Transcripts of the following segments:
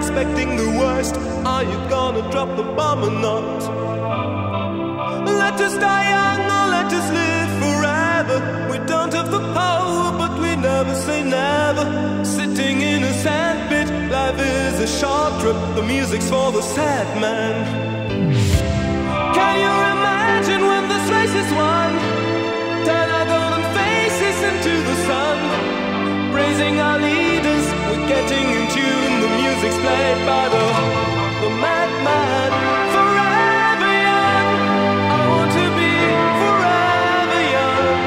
expecting the worst. Are you gonna drop the bomb or not? Let us die young or let us live forever. We don't have the power, but we never say never. Sitting in a sandpit, life is a short trip. The music's for the sad man. Can you imagine when this race is won? Turn our golden faces into the sun. Praising our leaders, we're getting in tune. The music's played by the madman. Forever young, I want to be forever young.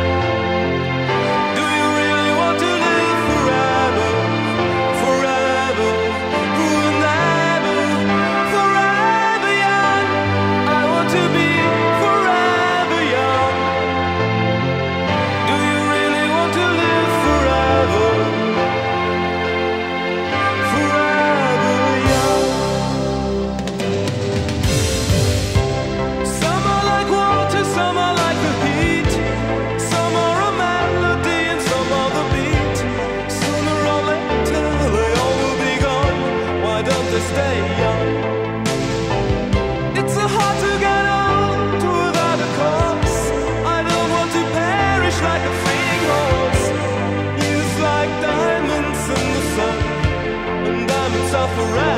Do you really want to live forever? Forever, forever, forever young. I want to be forever young. Do you really want to live forever? Forever young. Some are like water, some are like the heat. Some are a melody and some are the beat. Sooner or later they all will be gone. Why don't they stay young? It's so hard to get old without a cause. I don't want to perish like a fleeting horse. Youth like diamonds in the sun, and diamonds are forever.